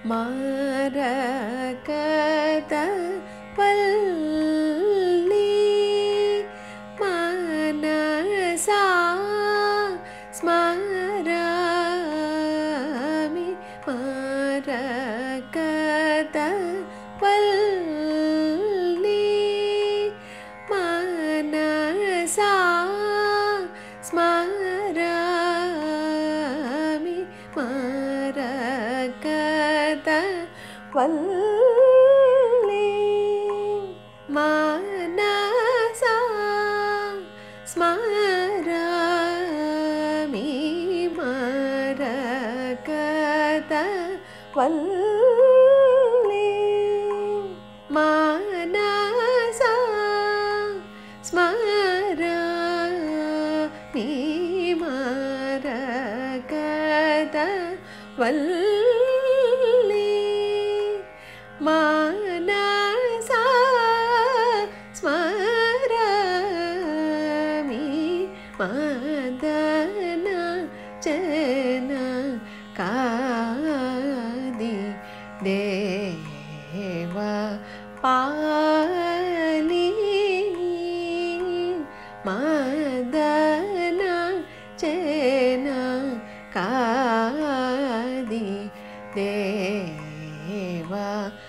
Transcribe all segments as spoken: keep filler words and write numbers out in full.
Marakatha Valli manasa smarami Marakatha Valli manasa smarami Maragatha Valli manasa smarami Maragatha Valli manasa smarami Maragatha Valli manasa smarami madana jana kadi deva palini madana jana kadi deva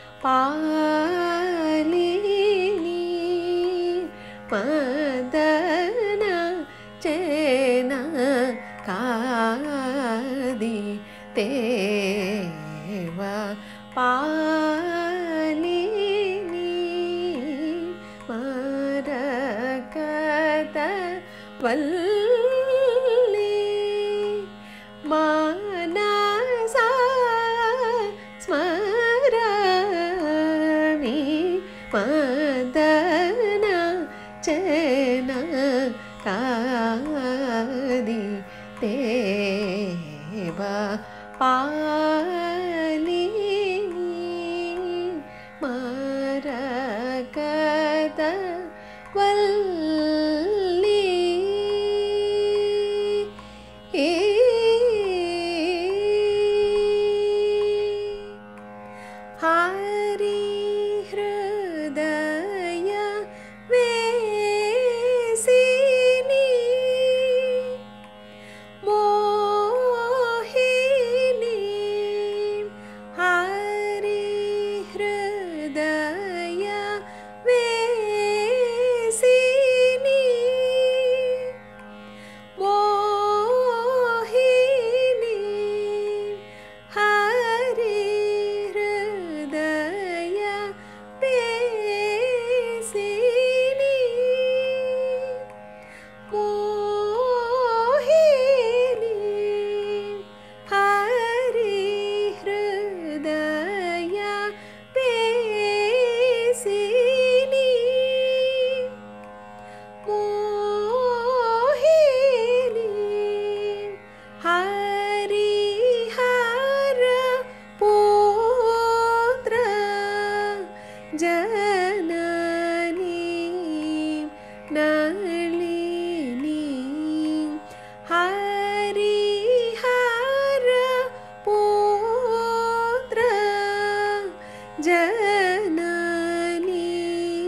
palini madana jena kadi deva palini Maragatha Valli manasa smarami madana jana kadi deva palini Maragatha Valli Hari Hridaya Vesini Mohini Hari Hridaya Vesini Mohini Hari Hridaya Vesini Mohini Hari Hridaya Vesini Mohini Hari Hara Putra Janani Nalini Hari Hara Putra Janani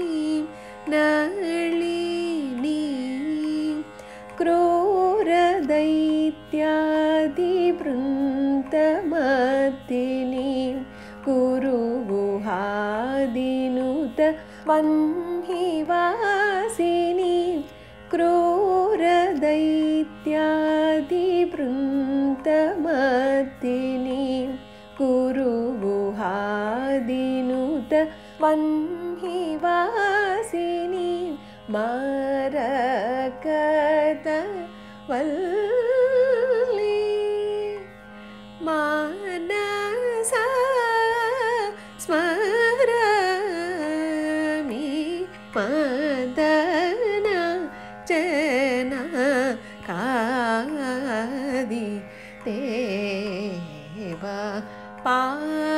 Nalini Krura Daityadi Vruntamatini Guru Guhadinuta Vanhivasini Krura Daityadi Vruntamatini Guru Guhadinuta Vanhivasini Maragatha Valli manasa smarami madana jana kadi deva pa